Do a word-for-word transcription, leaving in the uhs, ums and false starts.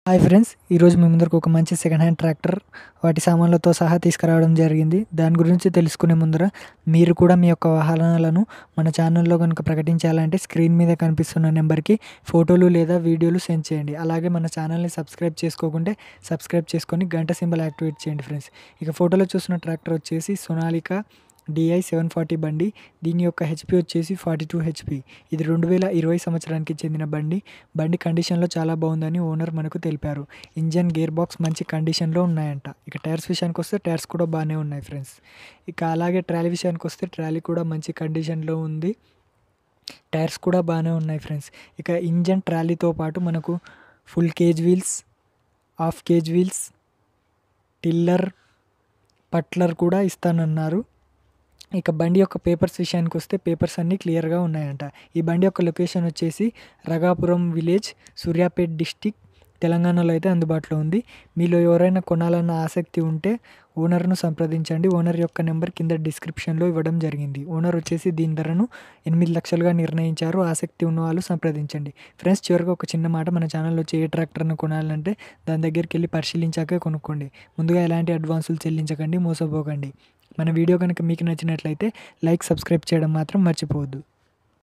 Hi friends, ఈరోజు మీ ముందరకు ఒక మంచి సెకండ్ హ్యాండ్ ట్రాక్టర్ వాటి సామాన్లతో సహా తీసుకురావడం జరిగింది. దాని గురించి తెలుసుకునే ముందర మీరు కూడా మీ యొక్క వాహనాలను మన ఛానల్లో కనుక ప్రకటించాలంటే స్క్రీన్ మీద కనిపిస్తున్న నెంబర్కి ఫోటోలు లేదా వీడియోలు సెండ్ చేయండి. అలాగే మన ఛానల్ని సబ్స్క్రైబ్ చేసుకోకుంటే సబ్స్క్రైబ్ చేసుకొని గంట సింబల్ యాక్టివేట్ చేయండి ఫ్రెండ్స్. ఇక ఫోటోలో చూసిన ట్రాక్టర్ వచ్చేసి సొనాలికా డిఐ సెవెన్ ఫార్టీ బండి. దీని యొక్క హెచ్పి వచ్చేసి ఫార్టీ టూ హెచ్పి. ఇది రెండు వేల ఇరవై సంవత్సరానికి చెందిన బండి. బండి కండిషన్లో చాలా బాగుందని ఓనర్ మనకు తెలిపారు. ఇంజన్, గేర్ బాక్స్ మంచి కండిషన్లో ఉన్నాయంట. ఇక టైర్స్ విషయానికి వస్తే టైర్స్ కూడా బాగానే ఉన్నాయి ఫ్రెండ్స్. ఇక అలాగే ట్రాలీ విషయానికి వస్తే ట్రాలీ కూడా మంచి కండిషన్లో ఉంది. టైర్స్ కూడా బాగానే ఉన్నాయి ఫ్రెండ్స్. ఇక ఇంజన్ ట్రాలీతో పాటు మనకు full cage wheels, half cage wheels, tiller, puddler కూడా ఇస్తానన్నారు. ఇక బండి యొక్క పేపర్స్ విషయానికి వస్తే పేపర్స్ అన్నీ క్లియర్గా ఉన్నాయంట. ఈ బండి యొక్క లొకేషన్ వచ్చేసి రఘాపురం విలేజ్, సూర్యాపేట్ డిస్టిక్, తెలంగాణలో అయితే అందుబాటులో ఉంది. మీలో ఎవరైనా కొనాలన్న ఆసక్తి ఉంటే ఓనర్ను సంప్రదించండి. ఓనర్ యొక్క నెంబర్ కింద డిస్క్రిప్షన్లో ఇవ్వడం జరిగింది. ఓనర్ వచ్చేసి దీని ధరను ఎనిమిది లక్షలుగా నిర్ణయించారు. ఆసక్తి ఉన్న వాళ్ళు సంప్రదించండి. ఫ్రెండ్స్, చివరిగా ఒక చిన్న మాట, మన ఛానల్లో వచ్చి ఏ ట్రాక్టర్ను కొనాలంటే దాని దగ్గరికి వెళ్ళి పరిశీలించాకే కొనుక్కోండి. ముందుగా ఎలాంటి అడ్వాన్సులు చెల్లించకండి, మోసపోకండి. మన వీడియో కనుక మీకు నచ్చినట్లయితే లైక్, సబ్స్క్రైబ్ చేయడం మాత్రం మర్చిపోవద్దు.